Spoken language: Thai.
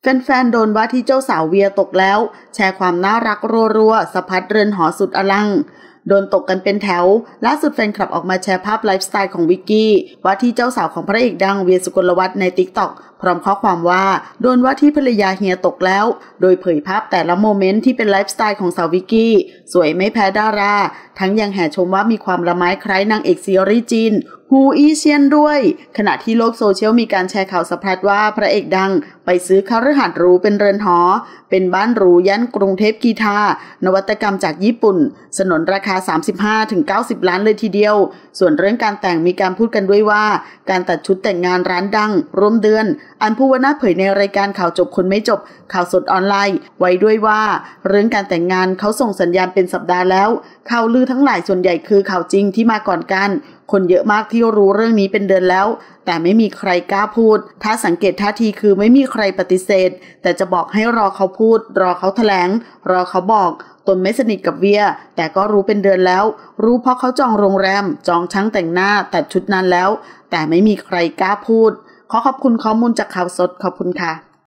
แฟนๆโดนว่าที่เจ้าสาวเวียตกแล้วแชร์ความน่ารักรัวๆสะพัดเรือนหอสุดอลังโดนตกกันเป็นแถวล่าสุดแฟนคลับออกมาแชร์ภาพไลฟ์สไตล์ของวิกกี้ว่าที่เจ้าสาวของพระเอกดังเวียสุกลวัฒน์ใน TikTok พร้อมข้อความว่าโดนว่าที่ภรรยาเฮียตกแล้วโดยเผยภาพแต่ละโมเมนต์ที่เป็นไลฟ์สไตล์ของสาววิกกี้สวยไม่แพ้ดาราทั้งยังแห่ชมว่ามีความละไม้คล้ายนางเอกซีรีส์จีนฮูอีเซียนด้วยขณะที่โลกโซเชียลมีการแชร์ข่าวสะพัดว่าพระเอกดังไปซื้อคฤหาสน์หรูเป็นเรือนหอเป็นบ้านหรูย่านกรุงเทพกีทานวัตกรรมจากญี่ปุ่นสนนราคา 35-90 ล้านเลยทีเดียวส่วนเรื่องการแต่งมีการพูดกันด้วยว่าการตัดชุดแต่งงานร้านดังร่วมเดือนอันผู้ว่าน่าเผยในรายการข่าวจบคนไม่จบข่าวสดออนไลน์ไว้ด้วยว่าเรื่องการแต่งงานเขาส่งสัญญาณเป็นสัปดาห์แล้วข่าวลือทั้งหลายส่วนใหญ่คือข่าวจริงที่มาก่อนกันคนเยอะมากที่รู้เรื่องนี้เป็นเดือนแล้วแต่ไม่มีใครกล้าพูดถ้าสังเกตท่าทีคือไม่มีใครปฏิเสธแต่จะบอกให้รอเขาพูดรอเขาแถลงรอเขาบอกตนไม่สนิทกับเวียแต่ก็รู้เป็นเดือนแล้วรู้เพราะเขาจองโรงแรมจองช่างแต่งหน้าตัดชุดนั้นแล้วแต่ไม่มีใครกล้าพูดขอขอบคุณข้อมูลจากข่าวสดขอบคุณค่ะ